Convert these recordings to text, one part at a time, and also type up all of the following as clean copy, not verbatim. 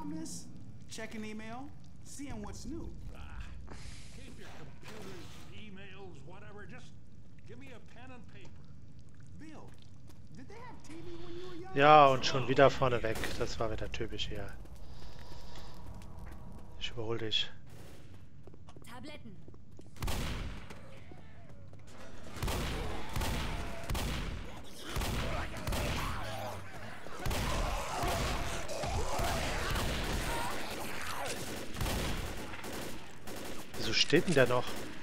miss? Checking email, seeing what's new. Keep your computers, emails, whatever. Just give me a pen and paper. Bill, did they have TV when you were young? Ja, und schon wieder vorne weg. Das war wieder typisch hier. Ich überhole dich. Tabletten. Wieso steht denn der noch?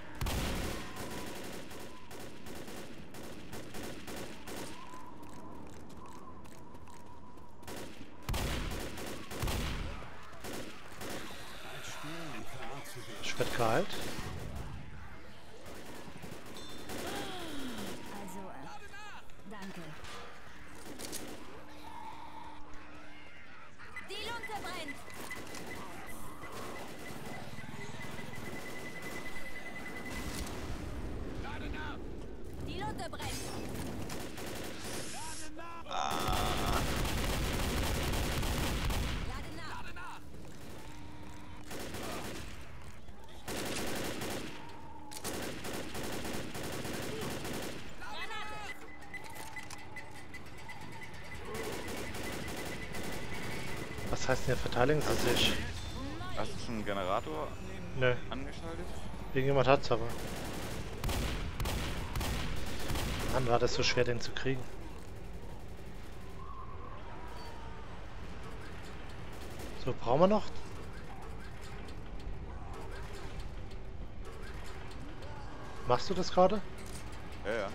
Ich werde kalt. Also, danke. Die Lunte brennt. Die Lunte brennt. Lade nach. Granate. Was heißt denn, verteidigen Sie sich? Hast du schon einen Generator Nö, angeschaltet? irgendjemand hat's aber. Mann, war das so schwer, den zu kriegen. So, brauchen wir noch? Machst du das gerade? Ja, ja.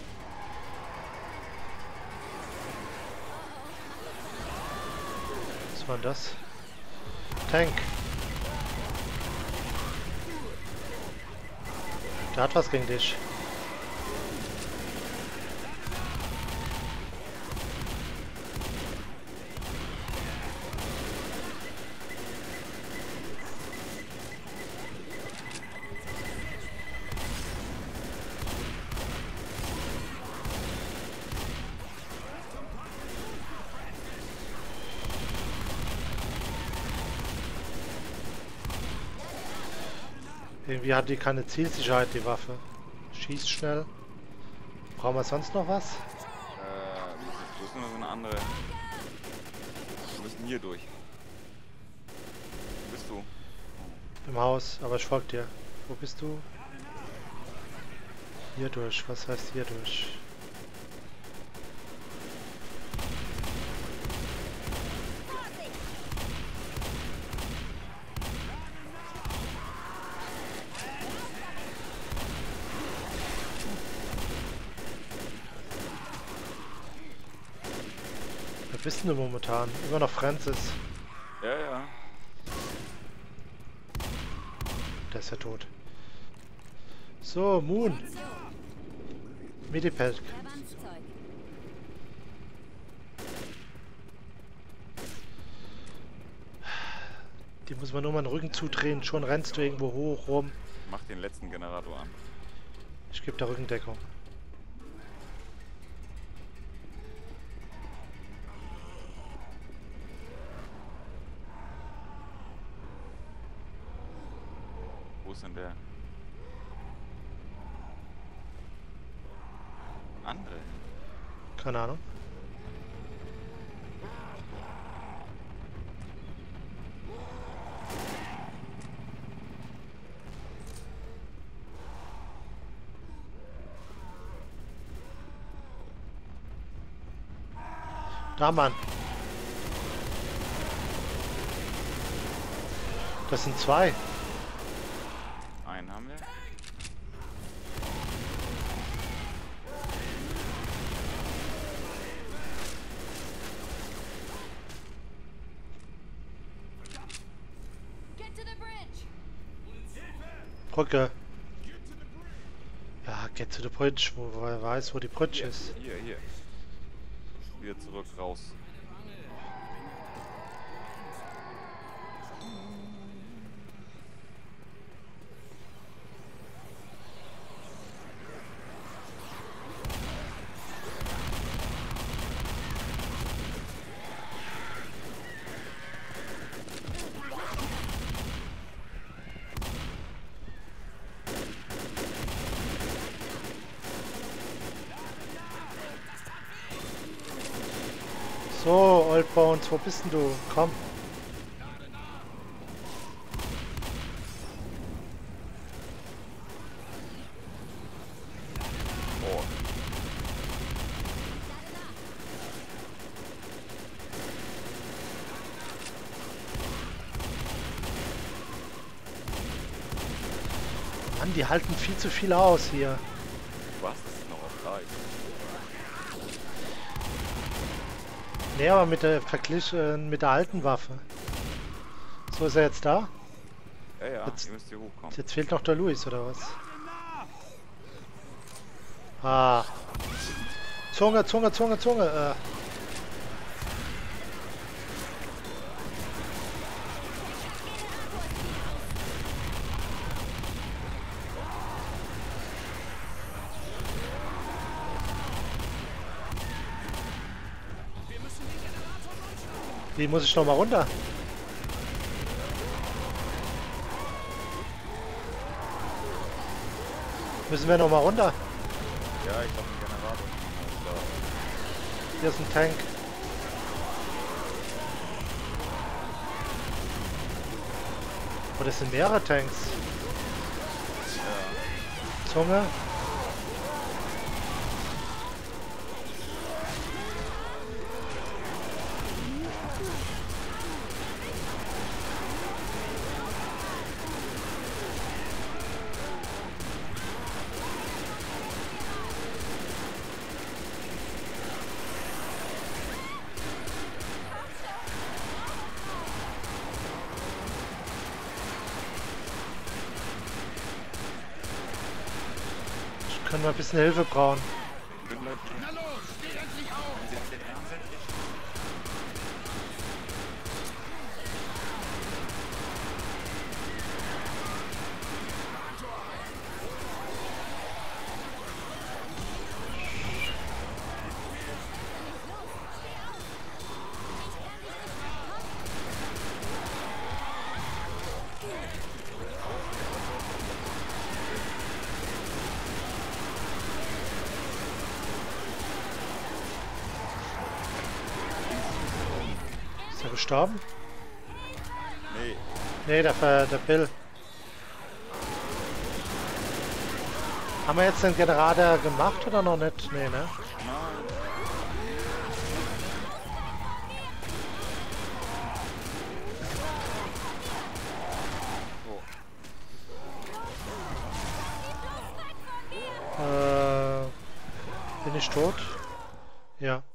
Was war denn das? Tank. Der hat was gegen dich. Irgendwie hat die keine Zielsicherheit, die Waffe. Schießt schnell. Brauchen wir sonst noch was? Wo ist noch so eine andere? Wir müssen hier durch. Wo bist du? Im Haus, aber ich folge dir. Wo bist du? Hier durch. Was heißt hier durch? Wer bist denn du momentan? Immer noch Francis. Ja, ja. Der ist ja tot. So, Moon. Medipad. Verbandszeug. Die muss man nur mal den Rücken zudrehen. Schon rennst du irgendwo hoch rum. Mach den letzten Generator an. Ich gebe da Rückendeckung. Wo ist denn der? Andere. Keine Ahnung. Da, Mann. Das sind zwei. Einen haben wir. Get to the bridge. Brücke. Ja, get to the bridge, wo er weiß, wo die Bridge ist. Hier. Wieder zurück, raus. So, Old Bones, wo bist denn du? Komm. Oh. Mann, die halten viel zu viel aus hier. Was? Das ist noch auf gleich. Nee, aber mit der verglichen mit der alten Waffe. So, ist er jetzt da? Ja, ja, Jetzt- ihr müsst hier hochkommen. Jetzt fehlt noch der Luis, oder was? Ah. Zunge, Zunge, Zunge, Zunge. Wie muss ich noch mal runter? Müssen wir noch mal runter? Ja, ich hab einen Generator. Hier ist ein Tank. Oh, das sind mehrere Tanks. Zunge. Können wir ein bisschen Hilfe brauchen. Na los, steh endlich auf! Ist er gestorben? Nee, Nee, der Bill. Haben wir jetzt den Generator gemacht oder noch nicht? Nee, ne? Bin ich tot? Ja.